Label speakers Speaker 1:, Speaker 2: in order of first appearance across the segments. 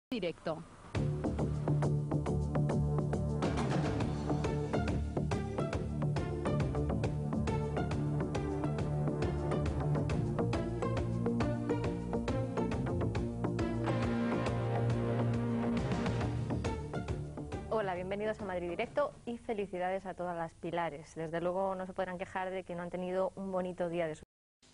Speaker 1: Directo.
Speaker 2: Hola, bienvenidos a Madrid Directo y felicidades a todas las Pilares. Desde luego no se podrán quejar de que no han tenido un bonito día de su...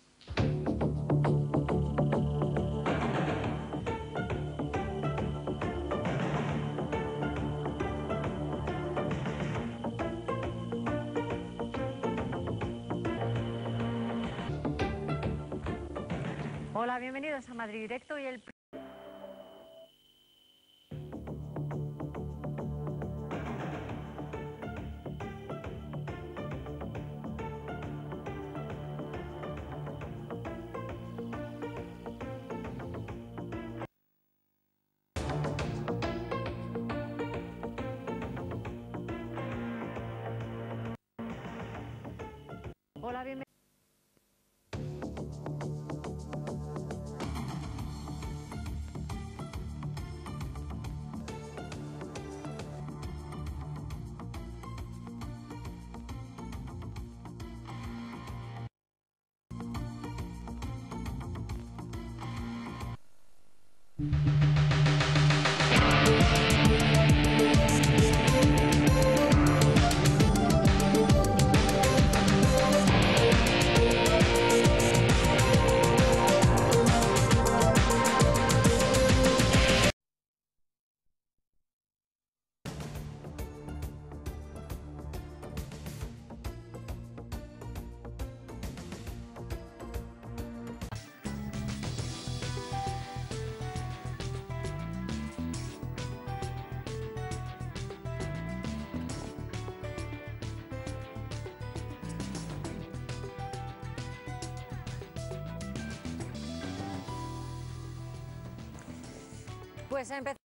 Speaker 2: Hola, bienvenidos a Madrid Directo y el... Hola, bienvenidos. Pues empezamos.